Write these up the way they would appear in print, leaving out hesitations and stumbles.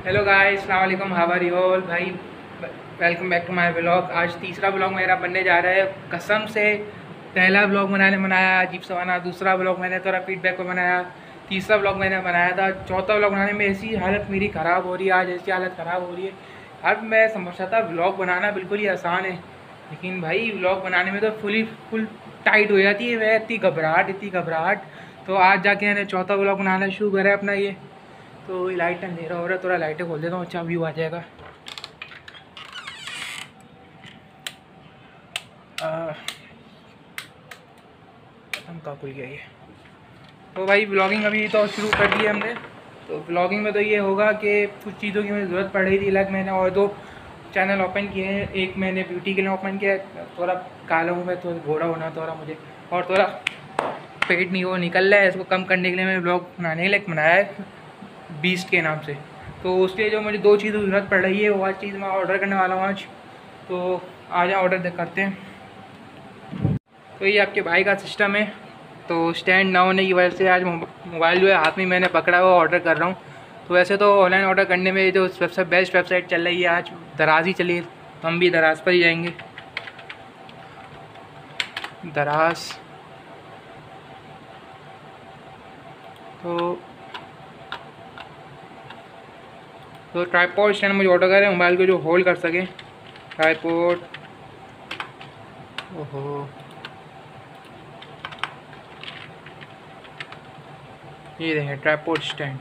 Hello guys, अस्सलाम वालेकुम, how are you all भाई। Welcome back to my vlog. आज तीसरा व्लॉग मेरा बनने जा रहा है। कसम से पहला व्लॉग बनाया अजीब सा बना, दूसरा व्लॉग मैंने थोड़ा फीडबैक को बनाया, तीसरा व्लॉग मैंने बनाया था, चौथा व्लॉग बनाने में ऐसी हालत मेरी ख़राब हो रही है, आज ऐसी हालत ख़राब हो रही है। अब मैं समझता था व्लॉग बनाना बिल्कुल ही आसान है, लेकिन भाई व्लॉग बनाने में तो फुल टाइट हो जाती है। वह इतनी घबराहट। तो आज जाके मैंने चौथा व्लॉग बनाना शुरू करा है अपना ये। तो ये लाइट अंधेरा हो रहा है, थोड़ा लाइटें खोल देता हूँ, अच्छा व्यू आ जाएगा। खत्म खुल गया ये। तो भाई ब्लॉगिंग अभी तो शुरू कर दी है हमने। तो ब्लॉगिंग में तो ये होगा कि कुछ चीज़ों की मुझे ज़रूरत पड़ रही थी। लाइक मैंने और दो चैनल ओपन किए हैं। एक मैंने ब्यूटी के लिए ओपन किया है, थोड़ा काला हूँ मैं, थोड़ा घोड़ा होना थोड़ा मुझे, और थोड़ा पेट नहीं वो निकल रहा है, इसको कम करने के लिए मैंने ब्लॉग बनाने के लिए बनाया है बीस्ट के नाम से। तो उसके लिए जो मुझे दो चीज़ों की ज़रूरत पड़ रही है वो आज चीज़ मैं ऑर्डर करने वाला हूँ आज। तो आज ऑर्डर करते हैं। तो ये आपके भाई का सिस्टम है। तो स्टैंड ना होने की वजह से आज मोबाइल जो है हाथ में मैंने पकड़ा हुआ ऑर्डर कर रहा हूँ। तो वैसे तो ऑनलाइन ऑर्डर करने में जो सबसे बेस्ट वेबसाइट चल रही है आज दराज ही चली है, तो हम भी दराज पर ही जाएंगे। दराज तो ट्राईपॉड स्टैंड मुझे ऑर्डर करें, मोबाइल को जो होल्ड कर सके। ट्राईपॉड, ओहो ये देखें ट्राईपॉड स्टैंड।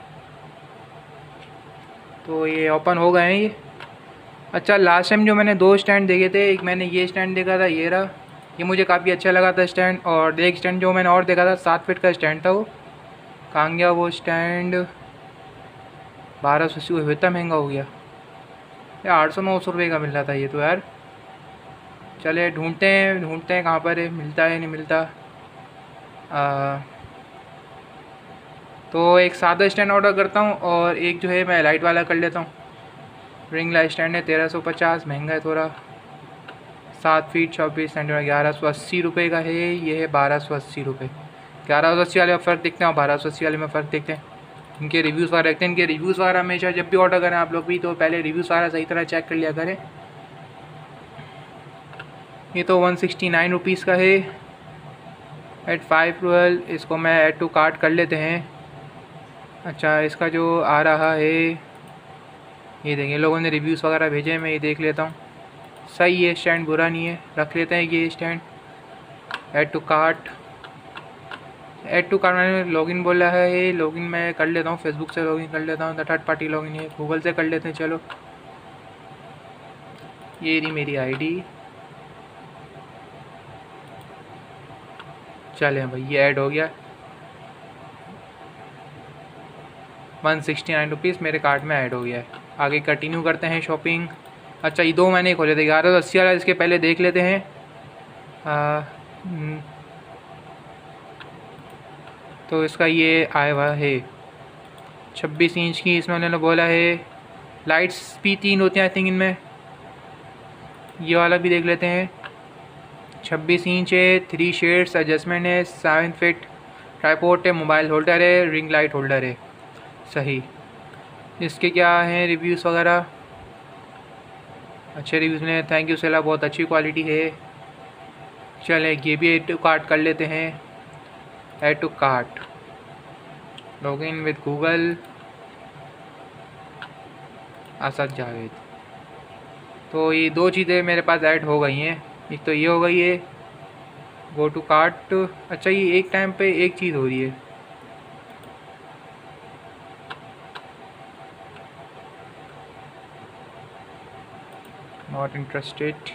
तो ये ओपन हो गए हैं ये। अच्छा, लास्ट टाइम जो मैंने दो स्टैंड देखे थे, एक मैंने ये स्टैंड देखा था, ये रहा, ये मुझे काफ़ी अच्छा लगा था स्टैंड। और एक स्टैंड जो मैंने और देखा था 7 फीट का स्टैंड था, वो कहाँ गया वो स्टैंड? 1280 हुआ, इतना महंगा हो गया यार, 800-900 रुपये का मिल रहा था ये तो यार। चले ढूंढते हैं कहाँ पर है, मिलता है नहीं मिलता। तो एक सादा स्टैंड ऑर्डर करता हूँ और एक जो है मैं लाइट वाला कर लेता हूँ। रिंग लाइट स्टैंड है 1350, महंगा है थोड़ा। 7 फीट 24 सेंटीमीटर 1180 रुपये का है। ये है 1280 रुपये। 1180 वाले में फ़र्क देखते हैं और 1280 वाले में फ़र्क देखते हैं। इनके रिव्यूज़ वगैरह देखते हैं। इनके रिव्यूज़ वगैरह हमेशा जब भी ऑर्डर करें आप लोग भी, तो पहले रिव्यूज़ वगैरह सही तरह चेक कर लिया करें। ये तो 169 रुपीज़ का है एट 512। इसको मैं ऐड टू कार्ट कर लेते हैं। अच्छा, इसका जो आ रहा है ये देखिए, लोगों ने रिव्यूज़ वगैरह भेजे हैं, मैं ये देख लेता हूँ। सही है स्टैंड, बुरा नहीं है, रख लेते हैं ये स्टैंड। ऐड टू कार्ट मैंने लॉगिन बोला है, लॉगिन मैं कर लेता हूँ, फेसबुक से लॉगिन कर लेता हूँ, थर्ड पार्टी लॉगिन है, गूगल से कर लेते हैं। चलो ये रही मेरी आईडी। चले भाई, ये ऐड हो गया। 169 रुपीज़ मेरे कार्ट में ऐड हो गया है। आगे कंटिन्यू करते हैं शॉपिंग। अच्छा, ये दो मैंने खोले थे, 1180 वाला, इसके पहले देख लेते हैं। तो इसका ये आया हुआ है 26 इंच की, इसमें उन्होंने बोला है लाइट्स भी 3 होती हैं आई थिंक इनमें। ये वाला भी देख लेते हैं। 26 इंच है, 3 शेड्स, एडजस्टमेंट है, 7 फीट, ट्राईपॉड है, मोबाइल होल्डर है, रिंग लाइट होल्डर है। सही। इसके क्या हैं रिव्यूज़ वगैरह? अच्छे रिव्यूज़ मिले, थैंक यू सेला, बहुत अच्छी क्वालिटी है। चलें ये भी ऐड टू कार्ट कर लेते हैं। Add to cart, login with Google, Asad Javed. तो ये दो चीज़ें मेरे पास ऐड हो गई हैं। एक तो ये हो गई है गो टू कार्ट। अच्छा, ये एक टाइम पे एक चीज़ हो रही है। Not interested.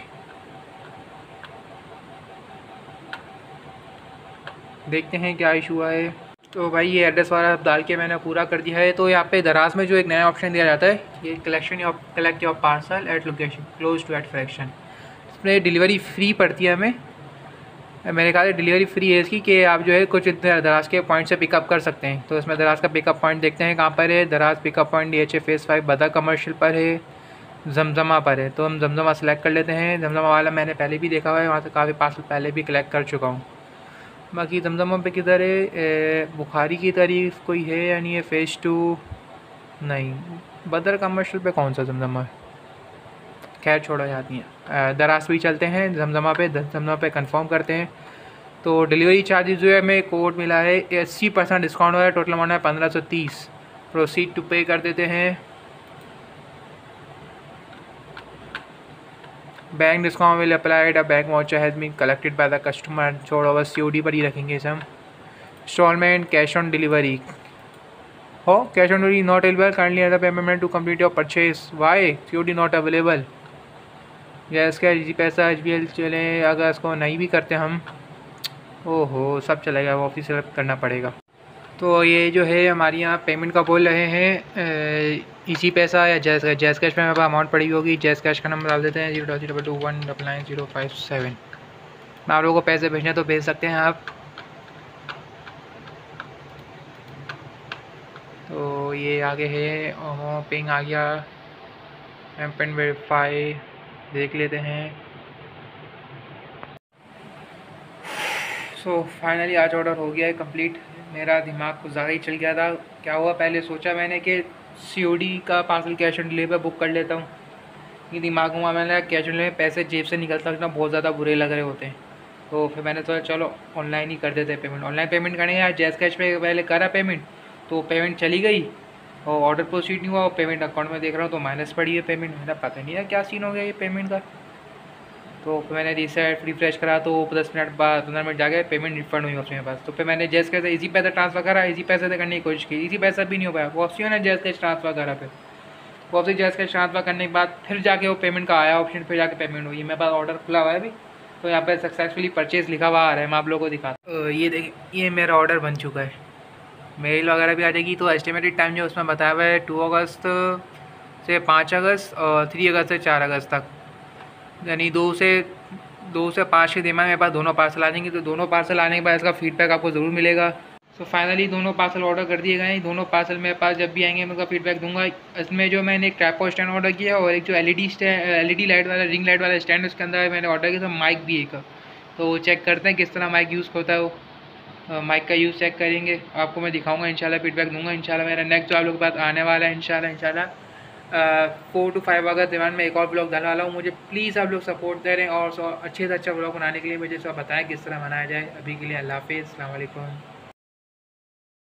देखते हैं क्या इशू है। तो भाई ये एड्रेस वाला डाल के मैंने पूरा कर दिया है। तो यहाँ पे दराज में जो एक नया ऑप्शन दिया जाता है, ये collect your parcel at location close to at fraction. इसमें डिलीवरी फ्री पड़ती है हमें। मेरे ख्याल से डिलीवरी फ्री है इसकी, कि आप जो है कुछ दराज के पॉइंट से पिकअप कर सकते हैं। तो इसमें दराज का पिकअप पॉइंट देखते हैं कहाँ पर है। दराज पिकअप पॉइंट DHA फेज़ 5 बदा कमर्शियल पर है, जमजमा पर है। तो हम जमजमा सेलेक्ट कर लेते हैं। जमजमा वाला मैंने पहले भी देखा हुआ है, वहाँ से काफ़ी पार्सल पहले भी कलेक्ट कर चुका हूँ। बाकी जमजमा पे किधर है? बुखारी की तारीफ कोई है या नहीं है? फेज़ 2 नहीं, बदर कमर्शियल पे कौन सा जमजमा है? खैर छोड़ा जाती है। दराज भी चलते हैं जमजमा पे कंफर्म करते हैं। तो डिलीवरी चार्जेस जो है हमें कोड मिला है 80% डिस्काउंट हो रहा है, टोटल अमाउंट है 1530। प्रोसीड टू पे कर देते हैं। Bank discount will applied, a bank voucher has been collected by the customer. छोड़ो बस COD पर ही रखेंगे इसे हम। इंस्टॉलमेंट कैश ऑन डिलीवरी हो, cash on delivery not available, kindly other payment to complete your purchase. Why? COD not available. गैस का जी पैसा HBL चले, अगर इसको नहीं भी करते हम, ओहो सब चलेगा, वो ऑफिस करना पड़ेगा। तो ये जो है हमारे यहाँ पेमेंट का बोल रहे हैं इसी पैसा या जैज़ कैश में हमारे पास अमाउंट पड़ी होगी। जैज़ कैश का नंबर डाल देते हैं 00221999057। मैं आप लोगों को पैसे भेजने तो भेज सकते हैं आप। तो ये आगे है पिंग आ गया, एमपेन वेरीफाई देख लेते हैं। सो फाइनली आज ऑर्डर हो गया है कंप्लीट। मेरा दिमाग कुछ ज़्यादा ही चल गया था। क्या हुआ, पहले सोचा मैंने कि COD का parcel cash on delivery book कर लेता हूँ। ये दिमाग में मैंने कैश ऑन डिलीवरी पैसे जेब से निकलता ना बहुत ज़्यादा बुरे लग रहे होते हैं। तो फिर मैंने सोचा चलो ऑनलाइन ही कर देते हैं पेमेंट। ऑनलाइन पेमेंट करने यार जैज़ कैश पे पहले करा पेमेंट, तो पेमेंट चली गई और ऑर्डर प्रोसीड नहीं हुआ और पेमेंट अकाउंट में देख रहा हूँ तो माइनस पड़ी है पेमेंट। मेरा पता नहीं है क्या सीन हो गया ये पेमेंट का। तो फिर मैंने रिफ्रेश करा तो 10 मिनट बाद 15 मिनट जाके पेमेंट रिफंड हुई उसके पास। तो फिर मैंने जैस कैसे इजी पैसा ट्रांसफ़र करा, इजी पैसे से करने की कोशिश की, इजी पैसा भी नहीं हो पाया। वापसी ने जैस कैश ट्रांसफ़र करा, फिर वापसी जैस कैश ट्रांसफ़र करने के बाद फिर जाके वो पेमेंट का आया ऑप्शन, फिर जाके पेमेंट हुई। मेरे पास ऑर्डर खुला हुआ है अभी, तो यहाँ पर सक्सेसफुली परचेज लिखा हुआ आ रहा है। मैं आप लोगों को दिखाता। ये देखिए ये मेरा ऑर्डर बन चुका है, मेल वगैरह भी आ जाएगी। तो एस्टिमेटेड टाइम जो उसमें बताया हुआ है 2 अगस्त से 5 अगस्त और 3 अगस्त से 4 अगस्त तक, यानी 2 से 5 के दिमाग मेरे पास दोनों पार्सल आ जाएंगे। तो दोनों पार्सल आने के बाद इसका फीडबैक आपको ज़रूर मिलेगा। सो फाइनली दोनों पार्सल ऑर्डर कर दिए गए हैं। दोनों पार्सल मेरे पास जब भी आएंगे मैं उनका फीडबैक दूंगा। इसमें जो मैंने एक ट्राइपॉड स्टैंड ऑर्डर किया और एक जो LED लाइट वाला रिंग लाइट वाला स्टैंड उसके अंदर मैंने ऑर्डर किया, तो माइक भी एक। तो वो चेक करते हैं किस तरह माइक यूज़ होता है। वो माइक का यूज़ चेक करेंगे, आपको मैं दिखाऊंगा इंशाल्लाह, फीडबैक दूंगा इंशाल्लाह। मेरा नेक्स्ट जो आप लोग के पास आने वाला है इंशाल्लाह 4 to 5 अगस्त दरमियान में एक और ब्लॉग डालने वाला हूँ। मुझे प्लीज़ आप लोग सपोर्ट करें और अच्छे से अच्छा ब्लॉग बनाने के लिए मुझे सब बताएं किस तरह बनाया जाए। अभी के लिए अल्लाह हाफिज़, अस्सलाम वालेकुम।